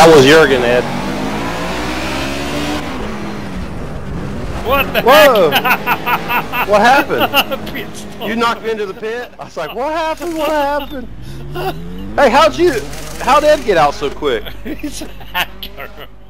That was Jurgen, Ed. What the Whoa! heck? What happened? Pit stop. You knocked me into the pit? I was like, what happened? What happened? Hey, how'd Ed get out so quick? He's a hacker.